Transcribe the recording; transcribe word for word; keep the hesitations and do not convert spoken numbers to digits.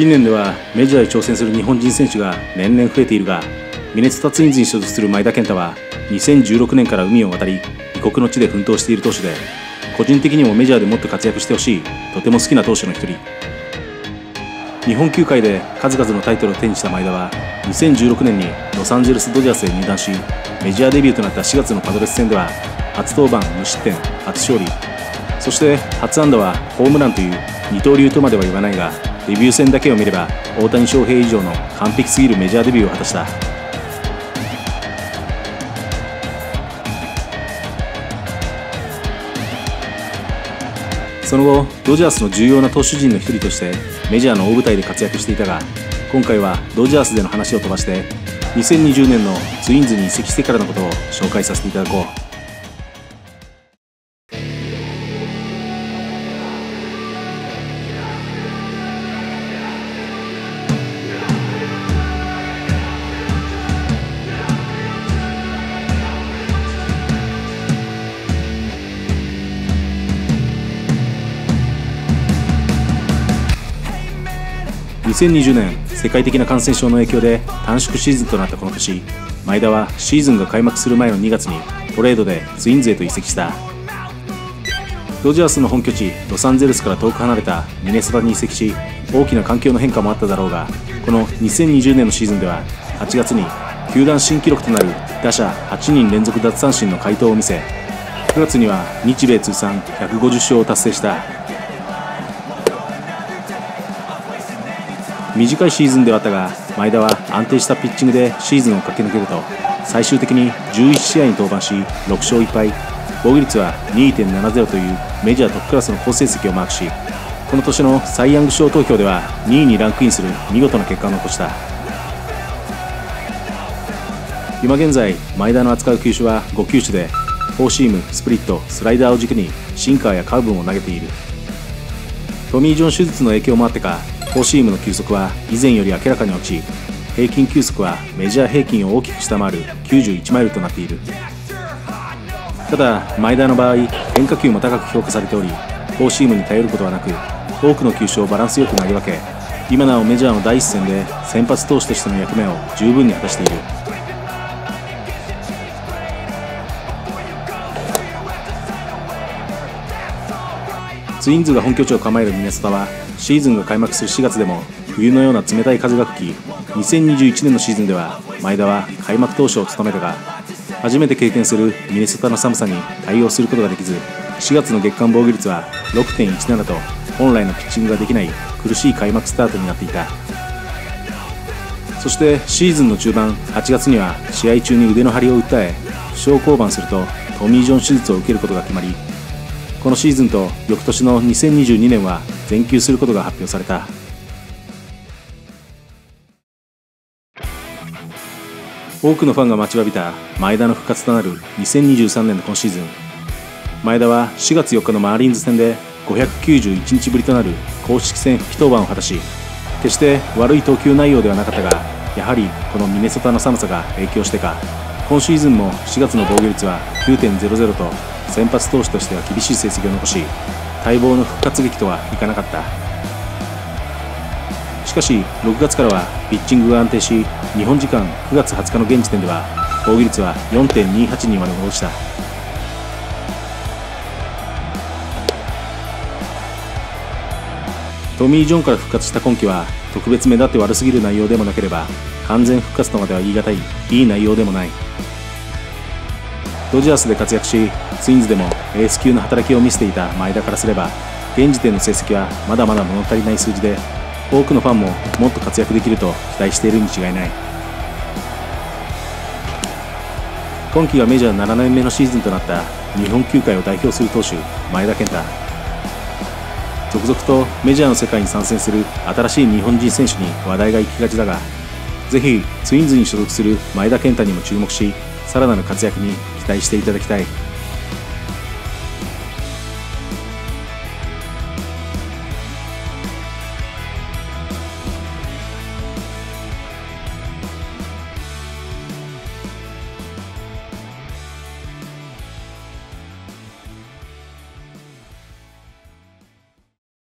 近年ではメジャーへ挑戦する日本人選手が年々増えているが、ミネソタツインズに所属する前田健太はにせんじゅうろくねんから海を渡り異国の地で奮闘している投手で、個人的にもメジャーでもっと活躍してほしいとても好きな投手の一人。日本球界で数々のタイトルを手にした前田はにせんじゅうろくねんにロサンゼルスドジャースへ入団し、メジャーデビューとなったしがつのパドレス戦では初登板無失点初勝利、そして初安打はホームランという二刀流とまでは言わないが、デビュー戦だけを見れば大谷翔平以上の完璧すぎるメジャーデビューを果たした。その後ドジャースの重要な投手陣の一人としてメジャーの大舞台で活躍していたが、今回はドジャースでの話を飛ばしてにせんにじゅうねんのツインズに移籍してからのことを紹介させていただこう。にせんにじゅうねん、世界的な感染症の影響で短縮シーズンとなったこの年、前田はシーズンが開幕する前のにがつにトレードでツインズへと移籍した。ドジャースの本拠地ロサンゼルスから遠く離れたミネソタに移籍し、大きな環境の変化もあっただろうが、このにせんにじゅうねんのシーズンでははちがつに球団新記録となる打者はちにん連続奪三振の快投を見せ、くがつには日米通算ひゃくごじゅっしょうを達成した。短いシーズンではあったが、前田は安定したピッチングでシーズンを駆け抜けると、最終的にじゅういちしあいに登板しろくしょういっぱい、防御率は にてんななゼロ というメジャートップクラスの好成績をマークし、この年のサイ・ヤング賞投票ではにいにランクインする見事な結果を残した。今現在前田の扱う球種はごきゅうしゅで、フォーシーム、スプリット、スライダーを軸にシンカーやカーブも投げている。トミー・ジョン手術の影響もあってか、フォーシームの球速は以前より明らかに落ち、平均球速はメジャー平均を大きく下回るきゅうじゅういちマイルとなっている。ただ前田の場合、変化球も高く評価されており、フォーシームに頼ることはなく、多くの球種をバランスよく投げ分け、今なおメジャーの第一線で先発投手としての役目を十分に果たしている。ツインズが本拠地を構えるミネソタは、シーズンが開幕するしがつでも冬のような冷たい風が吹き、にせんにじゅういちねんのシーズンでは前田は開幕投手を務めたが、初めて経験するミネソタの寒さに対応することができず、しがつの月間防御率は ろくてんいちなな と本来のピッチングができない苦しい開幕スタートになっていた。そしてシーズンの中盤はちがつには試合中に腕の張りを訴え、負傷降板するとトミー・ジョン手術を受けることが決まり、このシーズンと翌年のにせんにじゅうにねんは全休することが発表された。多くのファンが待ちわびた前田の復活となるにせんにじゅうさんねんの今シーズン、前田はしがつよっかのマーリンズ戦でごひゃくきゅうじゅういちにちぶりとなる公式戦復帰登板を果たし、決して悪い投球内容ではなかったが、やはりこのミネソタの寒さが影響してか、今シーズンもしがつの防御率は きゅうてんゼロゼロ と先発投手としては厳しい成績を残し、待望の復活劇とはいかなかった。しかしろくがつからはピッチングが安定し、日本時間くがつはつかの現時点では防御率は よんてんにはち にまで戻した。トミー・ジョンから復活した今季は特別目立って悪すぎる内容でもなければ、完全復活とまでは言い難いいい内容でもない。ドジャースで活躍し、ツインズでもエース級の働きを見せていた前田からすれば、現時点の成績はまだまだ物足りない数字で、多くのファンももっと活躍できると期待しているに違いない。今季がメジャーななねんめのシーズンとなった日本球界を代表する投手前田健太。続々とメジャーの世界に参戦する新しい日本人選手に話題が行きがちだが、ぜひツインズに所属する前田健太にも注目し、さらなる活躍に期待していただきたい。